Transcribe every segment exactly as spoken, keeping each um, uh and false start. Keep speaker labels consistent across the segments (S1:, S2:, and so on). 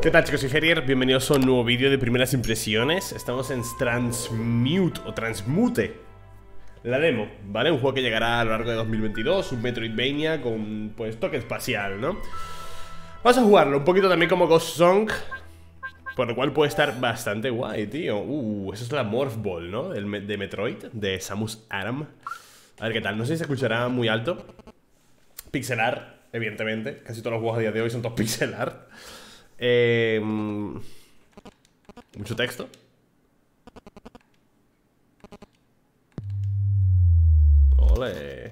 S1: ¿Qué tal, chicos? Soy Herier, bienvenidos a un nuevo vídeo de primeras impresiones. Estamos en Transmute o Transmute, la demo, ¿vale? Un juego que llegará a lo largo de dos mil veintidós, un Metroidvania con, pues, toque espacial, ¿no? Vamos a jugarlo un poquito también como Ghost Song, por lo cual puede estar bastante guay, tío. Uh, eso es la Morph Ball, ¿no? El de Metroid, de Samus Aran. A ver qué tal, no sé si se escuchará muy alto. Pixelar, evidentemente. Casi todos los juegos a día de hoy son todos pixelar. Eh, mucho texto. Ole.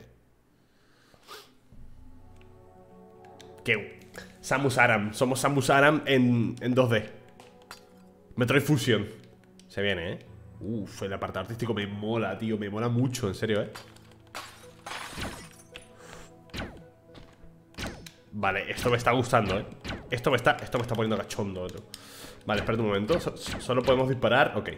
S1: ¿Qué? Samus Aran. Somos Samus Aran en, en dos D. Metroid Fusion. Se viene, ¿eh? Uf, el apartado artístico me mola, tío. Me mola mucho, en serio, ¿eh? Vale, esto me está gustando, ¿eh? Esto me está, esto me está poniendo cachondo, tío. Vale, espérate un momento. So- Solo podemos disparar, ok.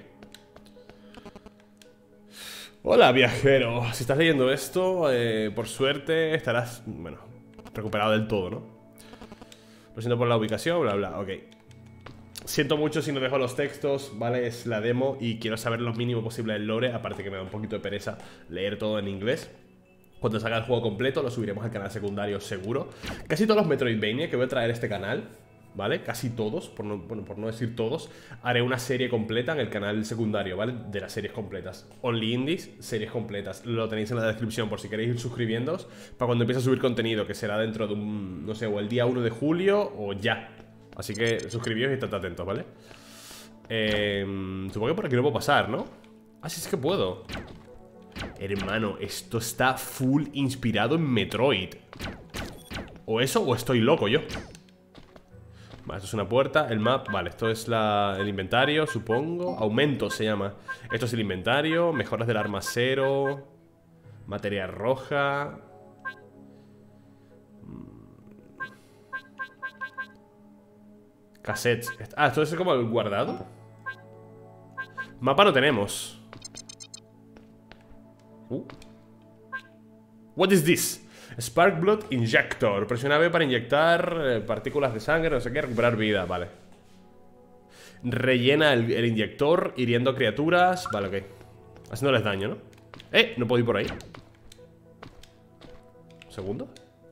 S1: Hola, viajero. Si estás leyendo esto, eh, por suerte estarás, bueno, recuperado del todo, ¿no? Lo siento por la ubicación, bla, bla, ok. Siento mucho si no dejo los textos, ¿vale? Es la demo y quiero saber lo mínimo posible del lore. Aparte que me da un poquito de pereza leer todo en inglés. Cuando salga el juego completo lo subiremos al canal secundario seguro. Casi todos los Metroidvania que voy a traer a este canal, ¿vale? Casi todos, por no, bueno, por no decir todos, haré una serie completa en el canal secundario, ¿vale? De las series completas. Only Indies, series completas. Lo tenéis en la descripción por si queréis ir suscribiéndoos para cuando empiece a subir contenido, que será dentro de un, no sé, o el día uno de julio o ya. Así que suscribíos y estad atentos, ¿vale? Eh, supongo que por aquí no puedo pasar, ¿no? Ah, sí, es que puedo. Hermano, esto está full inspirado en Metroid. O eso, o estoy loco yo. Vale, esto es una puerta, el map, vale, esto es la, el inventario, supongo. Aumento se llama. Esto es el inventario, mejoras del arma cero, materia roja. Cassettes. Ah, esto es como el guardado. Mapa no tenemos. Uh. What is this? Sparkblood Injector. Presiona B para inyectar eh, partículas de sangre, no sé qué, recuperar vida, vale. Rellena el, el inyector, hiriendo criaturas. Vale, ok. Haciéndoles daño, ¿no? Eh, no puedo ir por ahí. ¿Un segundo?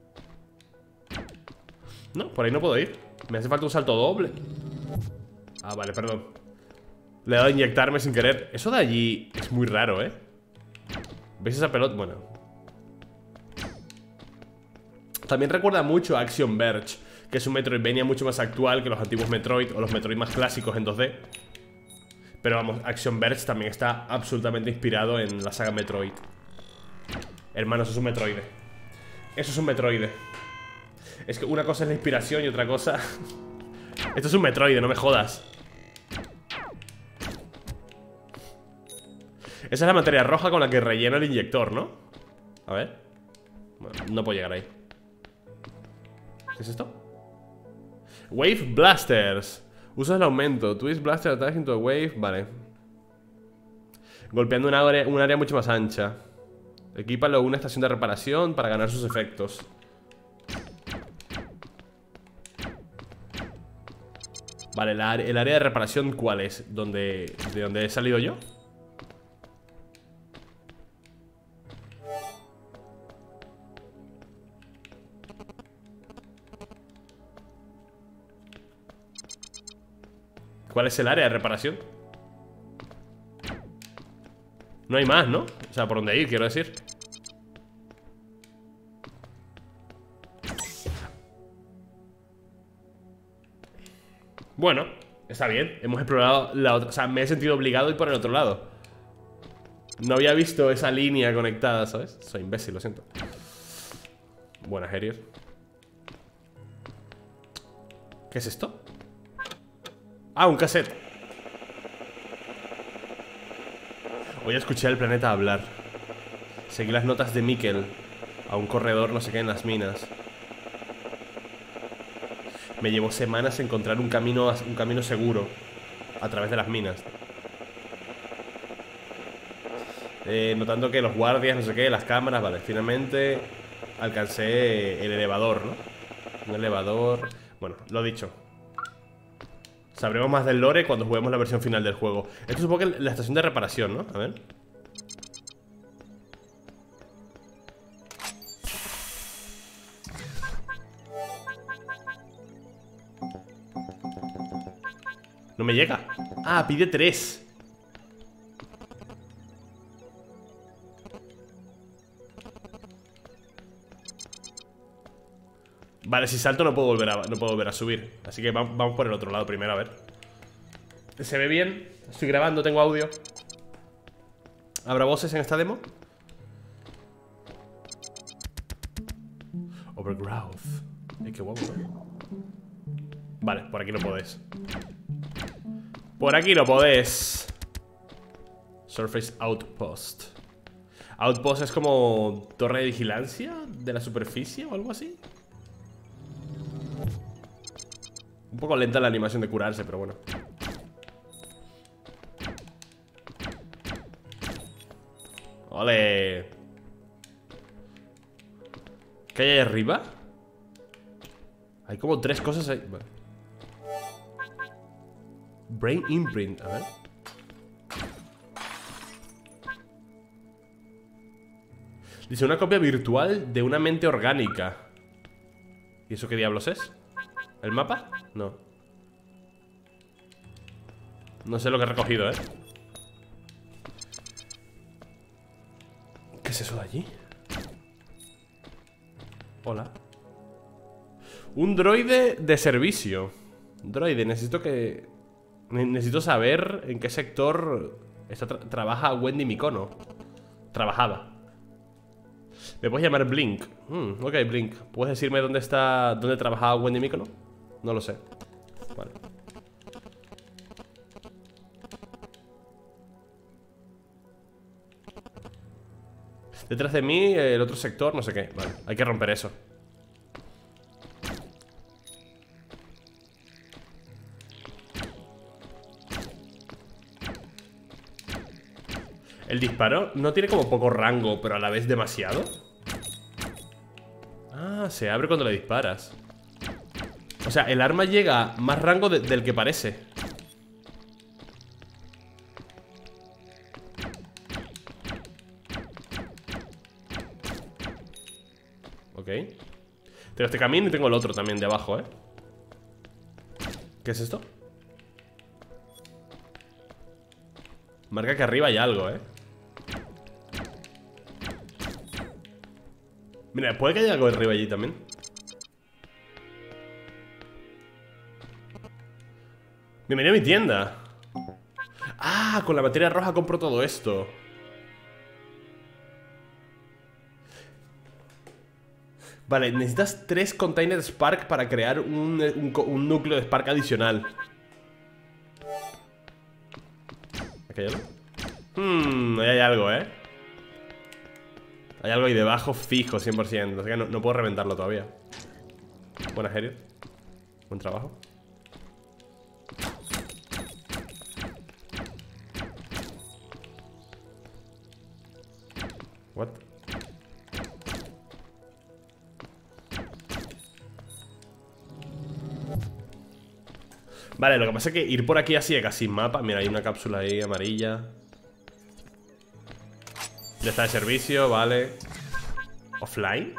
S1: No, por ahí no puedo ir. Me hace falta un salto doble. Ah, vale, perdón. Le he dado a inyectarme sin querer. Eso de allí es muy raro, ¿eh? ¿Ves esa pelota? Bueno. También recuerda mucho a Action Verge, que es un Metroidvania mucho más actual que los antiguos Metroid o los Metroid más clásicos en dos D. Pero vamos, Action Verge también está absolutamente inspirado en la saga Metroid. Hermano, eso es un Metroid. Eso es un Metroid. Es que una cosa es la inspiración y otra cosa... Esto es un Metroid, no me jodas. Esa es la materia roja con la que rellena el inyector, ¿no? A ver. Bueno, no puedo llegar ahí. ¿Qué es esto? Wave Blasters. Usas el aumento. Twist Blaster attacks into a wave. Vale. Golpeando un área, un área mucho más ancha. Equípalo una estación de reparación para ganar sus efectos. Vale, la, el área de reparación, ¿cuál es? ¿Dónde, ¿De dónde he salido yo? ¿Cuál es el área de reparación? No hay más, ¿no? O sea, por dónde ir, quiero decir. Bueno, está bien. Hemos explorado la otra. O sea, me he sentido obligado a ir por el otro lado. No había visto esa línea conectada, ¿sabes? Soy imbécil, lo siento. Buenas, Herier. ¿Qué es esto? Ah, un cassette. Hoy escuché al planeta hablar. Seguí las notas de Mikkel a un corredor no sé qué en las minas. Me llevó semanas encontrar un camino, un camino seguro a través de las minas. eh, Notando que los guardias, no sé qué, las cámaras, vale, finalmente alcancé el elevador, ¿no? Un elevador. Bueno, lo dicho. Sabremos más del lore cuando juguemos la versión final del juego. Esto supongo que es la estación de reparación, ¿no? A ver. No me llega. Ah, pide tres. Vale, si salto no puedo volver a, no puedo volver a subir. Así que vamos, vamos por el otro lado primero, a ver. ¿Se ve bien? Estoy grabando, tengo audio. ¿Habrá voces en esta demo? Overgrowth. Ay, qué guapo, ¿no? Vale, por aquí no podés. Por aquí no podés. Surface Outpost. Outpost es como torre de vigilancia de la superficie o algo así. Un poco lenta la animación de curarse, pero bueno. ¡Ole! ¿Qué hay ahí arriba? Hay como tres cosas ahí. Vale. Brain Imprint, a ver. Dice una copia virtual de una mente orgánica. ¿Y eso qué diablos es? ¿El mapa? No. No sé lo que he recogido, ¿eh? ¿Qué es eso de allí? Hola. Un droide de servicio. Droide, necesito que... Necesito saber en qué sector está tra trabaja Wendy Mikono. Trabajaba. ¿Me puedes llamar Blink? Mm, ok, Blink. ¿Puedes decirme dónde está... dónde trabajaba Wendy Mikono? No lo sé. Vale. Detrás de mí, el otro sector, no sé qué. Vale, hay que romper eso. El disparo no tiene como poco rango, pero a la vez demasiado. Ah, se abre cuando le disparas. O sea, el arma llega más rango de, del que parece. Ok. Tengo este camino y tengo el otro también de abajo, ¿eh? ¿Qué es esto? Marca que arriba hay algo, ¿eh? Mira, puede que haya algo arriba allí también. Bienvenido a mi tienda. Ah, con la materia roja compro todo esto. Vale, necesitas tres containers Spark para crear un, un, un núcleo de Spark adicional. ¿Aquí hay algo? Hmm, ahí hay algo, ¿eh? Hay algo ahí debajo fijo, cien por ciento. Así que no, no puedo reventarlo todavía. Buena, Heriot. Buen trabajo. What? Vale, lo que pasa es que ir por aquí así, casi sin mapa. Mira, hay una cápsula ahí amarilla. Ya está de servicio, vale. ¿Offline?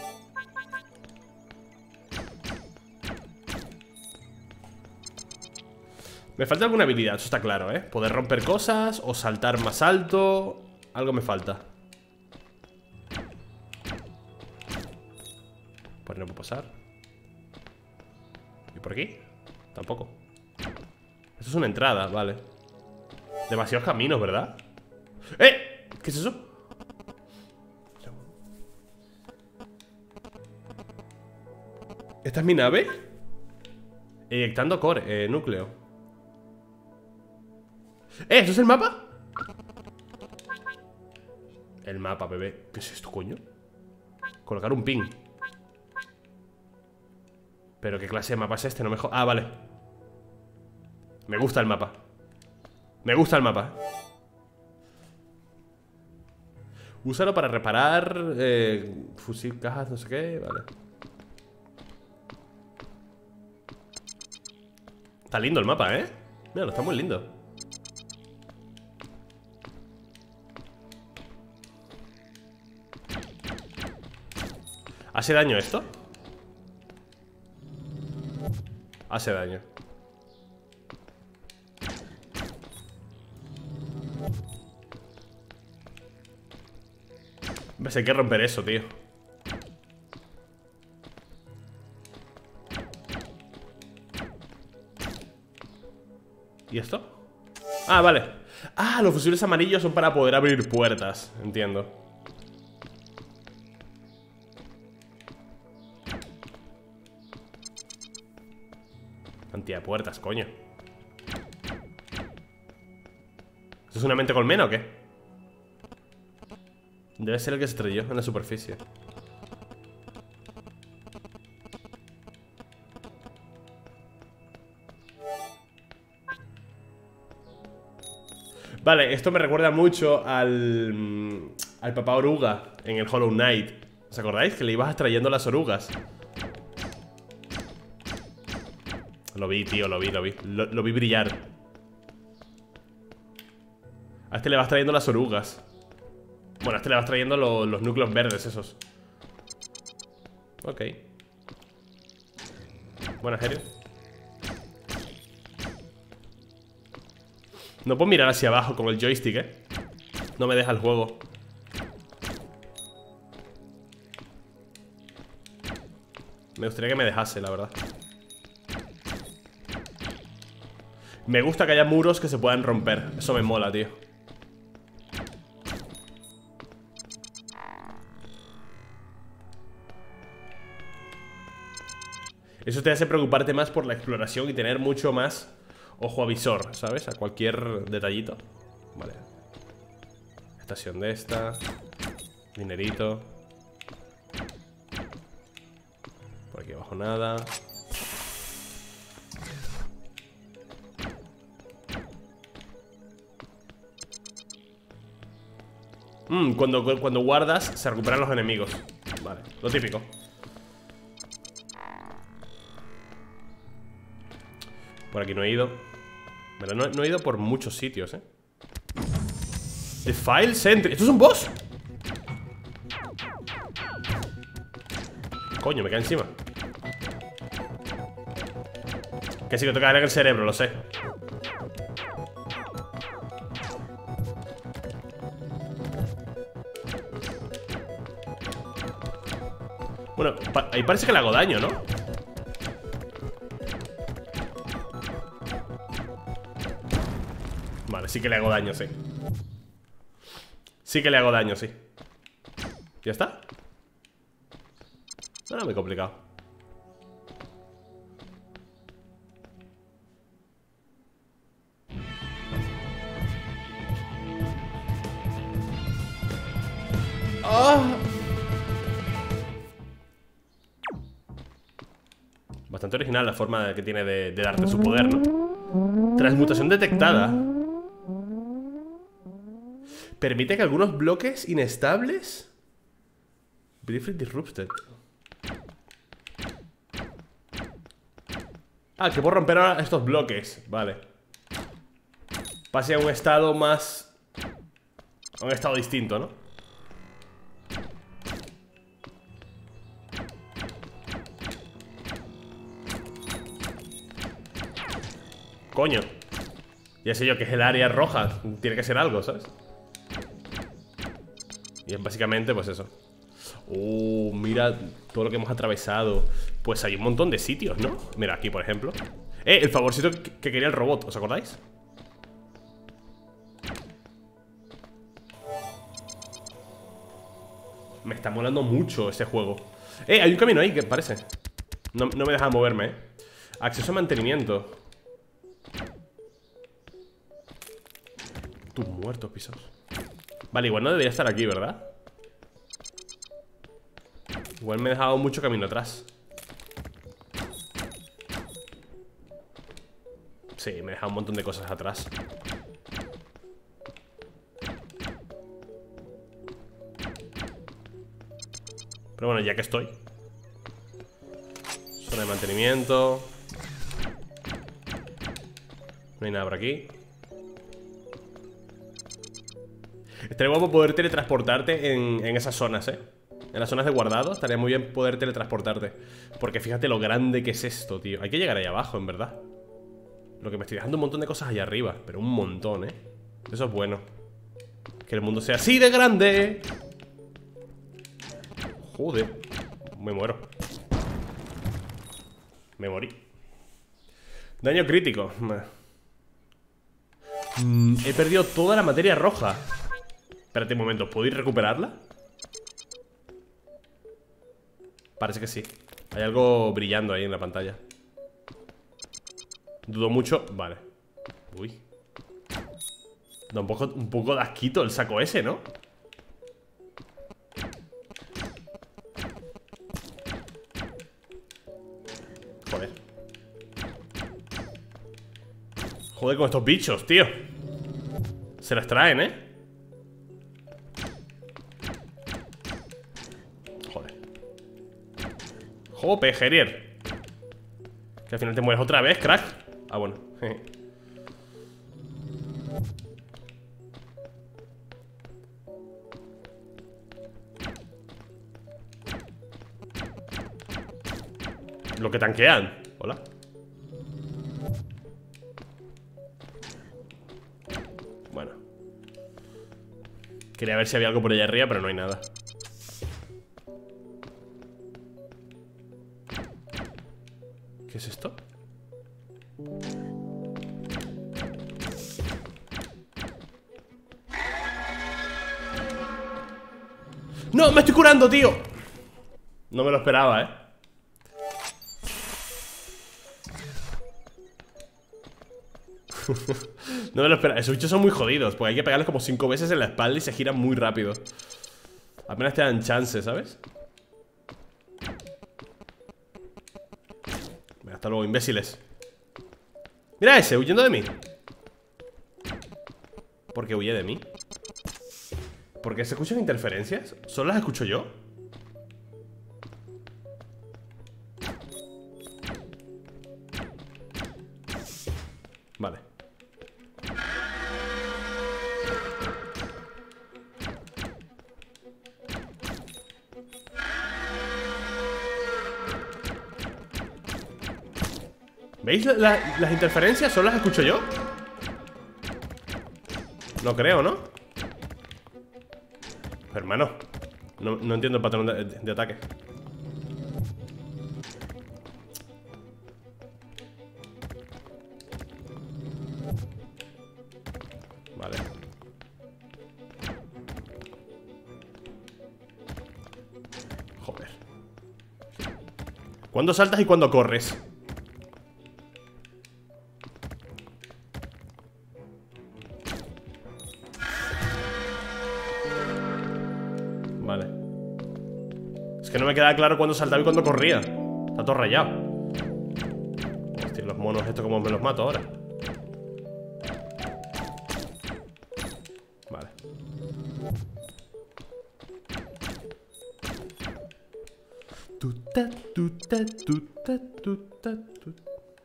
S1: Me falta alguna habilidad, eso está claro, ¿eh? Poder romper cosas o saltar más alto. Algo me falta. Pues no puedo pasar. ¿Y por aquí? Tampoco. Esto es una entrada, vale. Demasiados caminos, ¿verdad? ¡Eh! ¿Qué es eso? ¿Esta es mi nave? Eyectando core, eh, núcleo. ¡Eh! ¿Esto es el mapa? El mapa, bebé. ¿Qué es esto, coño? Colocar un pin. ¿Pero qué clase de mapa es este? No me jodas. Ah, vale. Me gusta el mapa. Me gusta el mapa. Úsalo para reparar eh, fusil, cajas, no sé qué. Vale. Está lindo el mapa, ¿eh? Mira, está muy lindo. ¿Hace daño esto? Hace daño. Ves, hay que romper eso, tío. ¿Y esto? Ah, vale. Ah, los fusibles amarillos son para poder abrir puertas. Entiendo. Cantidad de puertas, coño. ¿Esto es una mente colmena o qué? Debe ser el que se estrelló en la superficie. Vale, esto me recuerda mucho al... Al papá oruga en el Hollow Knight. ¿Os acordáis? Que le ibas extrayendo las orugas. Lo vi, tío, lo vi, lo vi Lo, lo vi brillar. A este le vas trayendo las orugas. Bueno, a este le vas trayendo lo, los núcleos verdes esos. Ok. Buena, serio. No puedo mirar hacia abajo con el joystick, eh. No me deja el juego. Me gustaría que me dejase, la verdad. Me gusta que haya muros que se puedan romper. Eso me mola, tío. Eso te hace preocuparte más por la exploración y tener mucho más ojo avisor, ¿sabes? A cualquier detallito. Vale. Estación de esta. Dinerito. Por aquí abajo nada. Mm, cuando, cuando guardas se recuperan los enemigos. Vale, lo típico. Por aquí no he ido. Pero no, no he ido por muchos sitios, eh. The File Sentry. ¿Esto es un boss? Coño, me cae encima. Que sí que toca en el cerebro, lo sé. Bueno, pa ahí parece que le hago daño, ¿no? Vale, sí que le hago daño, sí. Sí que le hago daño, sí. ¿Ya está? No era muy complicado. ¡Oh! Bastante original la forma que tiene de, de darte su poder, ¿no? Transmutación detectada. Permite que algunos bloques inestables briefly disrupted. Ah, que puedo romper ahora estos bloques. Vale. Pase a un estado más... A un estado distinto, ¿no? Coño. Ya sé yo que es el área roja. Tiene que ser algo, ¿sabes? Y es básicamente pues eso. Uh, mira todo lo que hemos atravesado. Pues hay un montón de sitios, ¿no? Mira, aquí por ejemplo. Eh, el favorcito que, que quería el robot, ¿os acordáis? Me está molando mucho este juego. Eh, hay un camino ahí que parece. No, no me deja moverme, eh. Acceso a mantenimiento. Tú muerto, pisos. Vale, igual no debería estar aquí, ¿verdad? Igual me he dejado mucho camino atrás. Sí, me he dejado un montón de cosas atrás. Pero bueno, ya que estoy. Zona de mantenimiento. No hay nada por aquí. Estaría guapo poder teletransportarte en, en esas zonas, eh. En las zonas de guardado estaría muy bien poder teletransportarte. Porque fíjate lo grande que es esto, tío. Hay que llegar ahí abajo, en verdad. Lo que me estoy dejando un montón de cosas allá arriba. Pero un montón, eh. Eso es bueno. Que el mundo sea así de grande. Joder. Me muero. Me morí. Daño crítico. mm, He perdido toda la materia roja. Espérate un momento, ¿puedo ir a recuperarla? Parece que sí. Hay algo brillando ahí en la pantalla. Dudo mucho. Vale. Uy. Da un poco, un poco de asquito el saco ese, ¿no? Joder. Joder con estos bichos, tío. Se las traen, ¿eh? Joder. Jope, Gerier. Que al final te mueres otra vez, crack. Ah, bueno. Lo que tanquean. Hola. Bueno. Quería ver si había algo por allá arriba, pero no hay nada. ¿Qué es esto? ¡No! ¡Me estoy curando, tío! No me lo esperaba, ¿eh? No me lo esperaba. Esos bichos son muy jodidos, porque hay que pegarles como cinco veces en la espalda y se giran muy rápido. Apenas te dan chance, ¿sabes? Venga, hasta luego, imbéciles. Mira ese, huyendo de mí. ¿Por qué huye de mí? ¿Por qué se escuchan interferencias? ¿Solo las escucho yo? Vale. ¿Veis la, la, las interferencias? ¿Solo las escucho yo? No creo, ¿no? Hermano, no, no entiendo el patrón de, de, de ataque. Vale. Joder. ¿Cuándo saltas y cuándo corres? Vale. Es que no me queda claro cuándo saltaba y cuándo corría. Está todo rayado. Hostia, los monos estos como me los mato ahora. Vale. Tuta, tuta, tuta, tuta, tuta.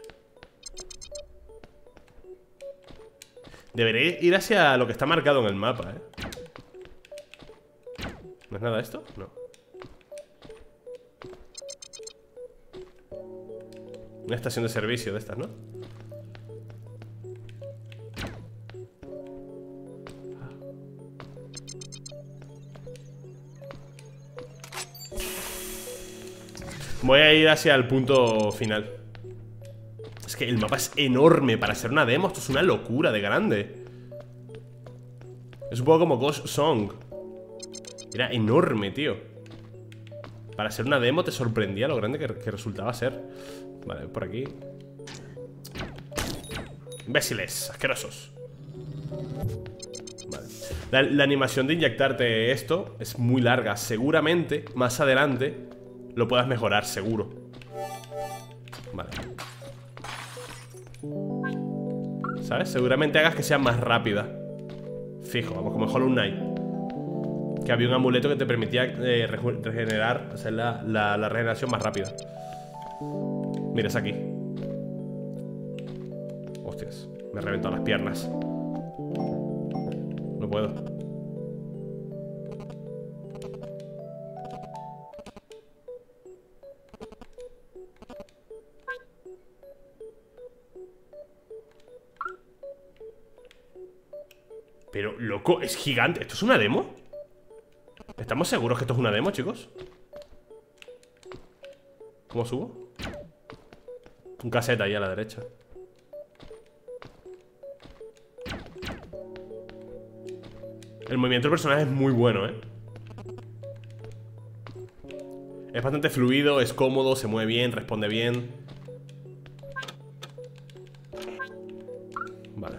S1: Debería ir hacia lo que está marcado en el mapa, eh. ¿No es nada esto? No. Una estación de servicio de estas, ¿no? Voy a ir hacia el punto final. Es que el mapa es enorme para ser una demo. Esto es una locura de grande. Es un poco como Ghost Song. Era enorme, tío. Para ser una demo te sorprendía lo grande que, que resultaba ser. Vale, por aquí. Imbéciles, asquerosos. Vale. La, la animación de inyectarte esto es muy larga. Seguramente, más adelante lo puedas mejorar, seguro. Vale. ¿Sabes? Seguramente hagas que sea más rápida. Fijo, vamos, como Hollow Knight. Que había un amuleto que te permitía eh, regenerar, hacer la, la, la regeneración más rápida. Mira, es aquí. Hostias. Me he reventado las piernas. No puedo. Pero, loco, es gigante. ¿Esto es una demo? ¿Estamos seguros que esto es una demo, chicos? ¿Cómo subo? Un caseta ahí a la derecha. El movimiento del personaje es muy bueno, ¿eh? Es bastante fluido, es cómodo, se mueve bien, responde bien. Vale.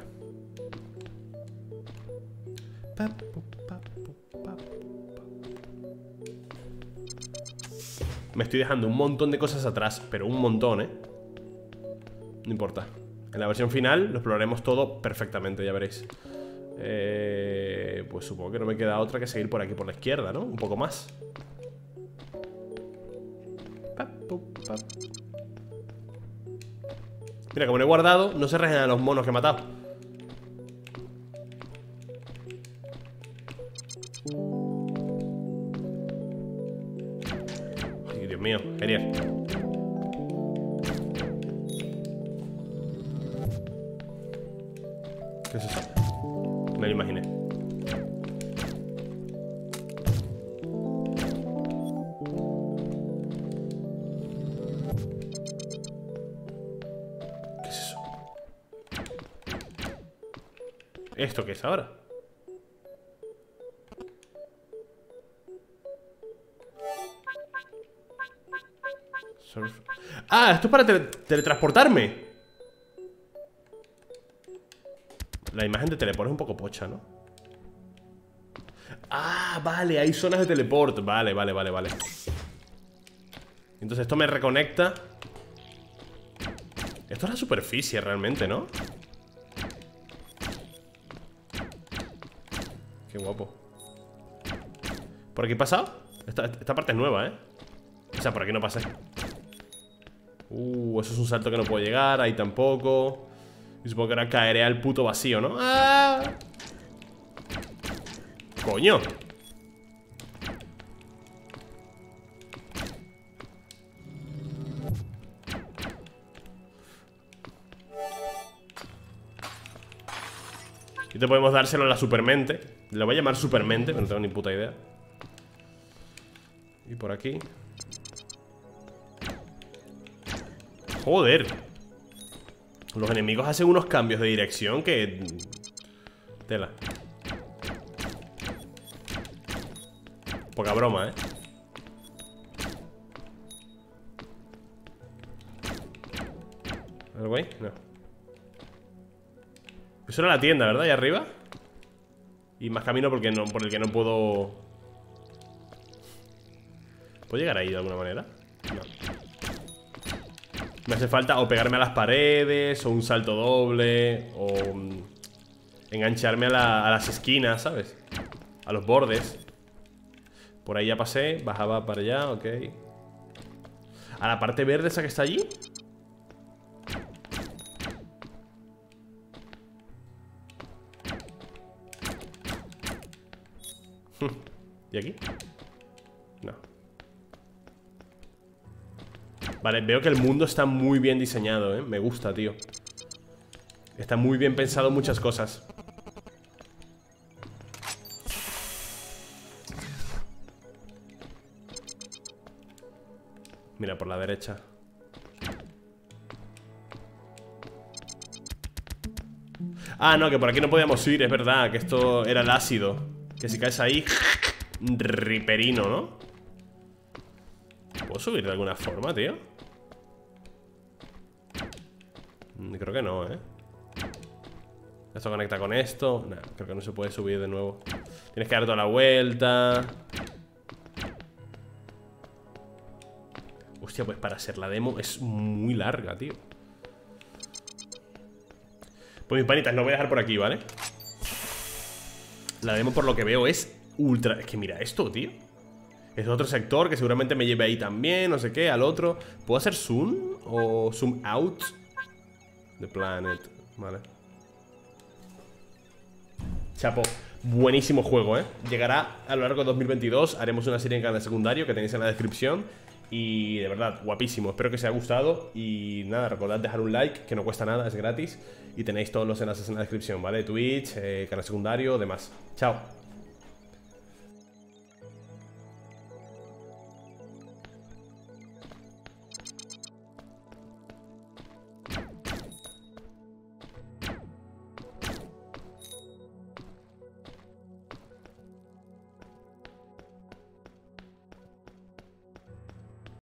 S1: Me estoy dejando un montón de cosas atrás, pero un montón, ¿eh? No importa. En la versión final lo exploraremos todo perfectamente, ya veréis. Eh, pues supongo que no me queda otra que seguir por aquí por la izquierda, ¿no? Un poco más. Mira, como no he guardado, no se regeneran los monos que he matado. Ay, Dios mío, genial. ¿Qué es eso? Me lo imaginé. ¿Qué es eso? ¿Esto qué es ahora? Surf. Ah, esto es para tele teletransportarme. La imagen de teleport es un poco pocha, ¿no? Ah, vale, hay zonas de teleport. Vale, vale, vale, vale. Entonces esto me reconecta. Esto es la superficie realmente, ¿no? Qué guapo. ¿Por aquí he pasado? Esta, esta parte es nueva, ¿eh? O sea, por aquí no pasé. Uh, eso es un salto que no puedo llegar. Ahí tampoco. Y supongo que ahora caeré al puto vacío, ¿no? ¡Ah! ¡Coño! Y te podemos dárselo a la supermente. Le voy a llamar supermente, pero no tengo ni puta idea. Y por aquí. Joder. Los enemigos hacen unos cambios de dirección que... Tela. Poca broma, ¿eh? ¿Algo ahí? No. Eso era la tienda, ¿verdad? Ahí arriba. Y más camino porque no, por el que no puedo... ¿Puedo llegar ahí de alguna manera? No. Me hace falta o pegarme a las paredes, o un salto doble, o um, engancharme a, la, a las esquinas, ¿sabes? A los bordes. Por ahí ya pasé, bajaba para allá, ok. A la parte verde esa que está allí. ¿Y aquí? No. Vale, veo que el mundo está muy bien diseñado, ¿eh? Me gusta, tío. Está muy bien pensado muchas cosas. Mira, por la derecha. Ah, no, que por aquí no podíamos ir, es verdad. Que esto era el ácido. Que si caes ahí... Riperino, ¿no? ¿Puedo subir de alguna forma, tío? Creo que no, ¿eh? Esto conecta con esto. Nah, creo que no se puede subir de nuevo. Tienes que dar toda la vuelta. Hostia, pues para ser la demo es muy larga, tío. Pues mis panitas, lo voy a dejar por aquí, ¿vale? La demo por lo que veo es ultra... Es que mira esto, tío. Es otro sector que seguramente me lleve ahí también, no sé qué, al otro. ¿Puedo hacer zoom o zoom out? The planet, vale. chapo. Buenísimo juego, ¿eh? Llegará a lo largo de dos mil veintidós. Haremos una serie en canal secundario que tenéis en la descripción. Y de verdad, guapísimo. Espero que os haya gustado. Y nada, recordad dejar un like, que no cuesta nada, es gratis. Y tenéis todos los enlaces en la descripción, ¿vale? Twitch, eh, canal secundario, demás. Chao.